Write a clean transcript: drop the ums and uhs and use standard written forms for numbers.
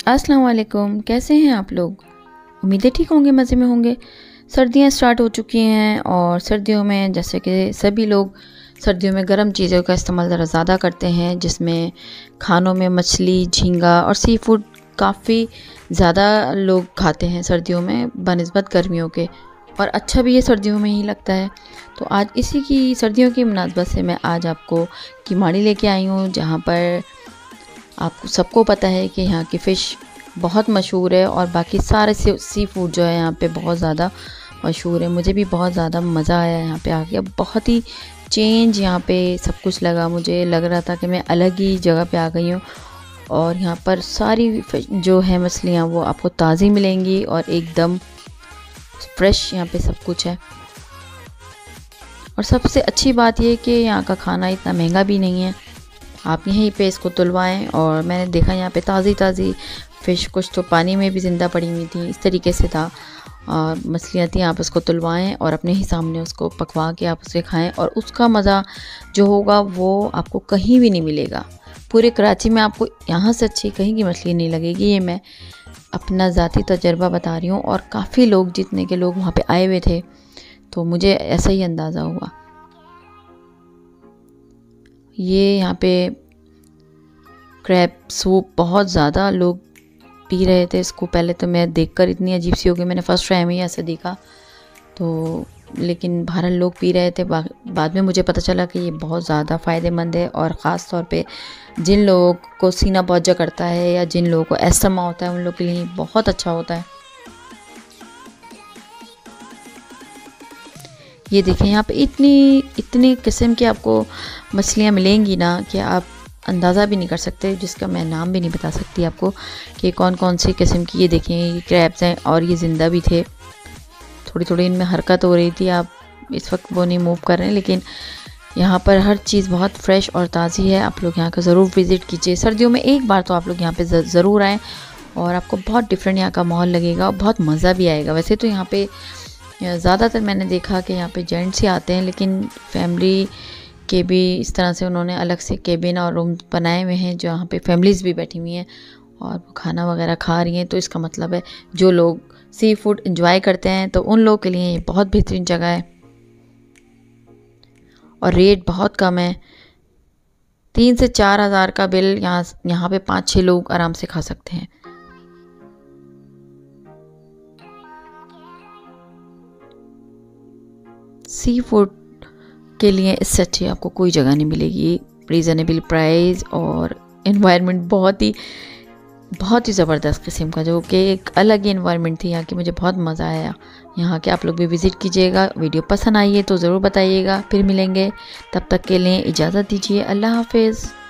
अस्सलाम वालेकुम, कैसे हैं आप लोग। उम्मीद है ठीक होंगे, मज़े में होंगे। सर्दियां स्टार्ट हो चुकी हैं और सर्दियों में जैसे कि सभी लोग सर्दियों में गर्म चीज़ों का इस्तेमाल ज़रा ज़्यादा करते हैं, जिसमें खानों में मछली, झींगा और सी फूड काफ़ी ज़्यादा लोग खाते हैं सर्दियों में बनिस्बत गर्मियों के। और अच्छा भी ये सर्दियों में ही लगता है। तो आज इसी की सर्दियों की मुनासबत से मैं आज आपको किमाड़ी लेके आई हूँ, जहाँ पर आपको सबको पता है कि यहाँ की फ़िश बहुत मशहूर है और बाकी सारे सी फूड जो है यहाँ पे बहुत ज़्यादा मशहूर है। मुझे भी बहुत ज़्यादा मज़ा आया यहाँ पे आके। अब बहुत ही चेंज यहाँ पे सब कुछ लगा, मुझे लग रहा था कि मैं अलग ही जगह पे आ गई हूँ। और यहाँ पर सारी जो है मछलियाँ वो आपको ताज़ी मिलेंगी और एकदम फ्रेश यहाँ पे सब कुछ है। और सबसे अच्छी बात ये कि यहाँ का खाना इतना महंगा भी नहीं है, आप यहीं पे इसको तुलवाएं। और मैंने देखा यहाँ पे ताज़ी ताज़ी फ़िश, कुछ तो पानी में भी ज़िंदा पड़ी हुई थी, इस तरीके से था। और मछलियाँ थी, आप उसको तुलवाएं और अपने ही सामने उसको पकवा के आप उसे खाएं और उसका मज़ा जो होगा वो आपको कहीं भी नहीं मिलेगा। पूरे कराची में आपको यहाँ से अच्छी कहीं की मछली नहीं लगेगी। ये मैं अपना ज़ाती तजर्बा बता रही हूँ। और काफ़ी लोग, जितने के लोग वहाँ पे आए हुए थे, तो मुझे ऐसा ही अंदाज़ा हुआ। ये यहाँ पे क्रैब सूप बहुत ज़्यादा लोग पी रहे थे इसको। पहले तो मैं देखकर इतनी अजीब सी हो गई, मैंने फ़र्स्ट टाइम ही ऐसा देखा तो। लेकिन बहरहाल लोग पी रहे थे। बाद में मुझे पता चला कि ये बहुत ज़्यादा फ़ायदेमंद है और ख़ास तौर पे जिन लोगों को सीना बहुजा करता है या जिन लोगों को एस्थमा होता है, उन लोगों के लिए बहुत अच्छा होता है। ये देखें, यहाँ पे इतनी किस्म की आपको मछलियाँ मिलेंगी ना कि आप अंदाज़ा भी नहीं कर सकते, जिसका मैं नाम भी नहीं बता सकती आपको कि कौन कौन सी किस्म की। ये देखें, ये क्रैब्स हैं और ये ज़िंदा भी थे। थोड़ी थोड़ी इनमें हरकत हो रही थी, आप इस वक्त वो नहीं मूव कर रहे हैं। लेकिन यहाँ पर हर चीज़ बहुत फ्रेश और ताज़ी है। आप लोग यहाँ का ज़रूर विज़िट कीजिए। सर्दियों में एक बार तो आप लोग यहाँ पे ज़रूर आएँ और आपको बहुत डिफरेंट यहाँ का माहौल लगेगा और बहुत मज़ा भी आएगा। वैसे तो यहाँ पे ज़्यादातर मैंने देखा कि यहाँ पे जेंट्स ही आते हैं, लेकिन फैमिली के भी इस तरह से उन्होंने अलग से केबिन और रूम बनाए हुए हैं, जहाँ पे फैमिलीज़ भी बैठी हुई हैं और वो खाना वगैरह खा रही हैं। तो इसका मतलब है जो लोग सी फूड एंजॉय करते हैं तो उन लोगों के लिए ये बहुत बेहतरीन जगह है। और रेट बहुत कम है, 3 से 4 हज़ार का बिल यहाँ पे 5-6 लोग आराम से खा सकते हैं। सी फूड के लिए इससे अच्छी आपको कोई जगह नहीं मिलेगी। रीज़नेबल प्राइस और एनवायरनमेंट बहुत ही ज़बरदस्त किस्म का, जो कि एक अलग ही एनवायरनमेंट थी यहाँ की। मुझे बहुत मज़ा आया यहाँ के। आप लोग भी विज़िट कीजिएगा। वीडियो पसंद आई है तो ज़रूर बताइएगा। फिर मिलेंगे, तब तक के लिए इजाज़त दीजिए। अल्लाह हाफिज़।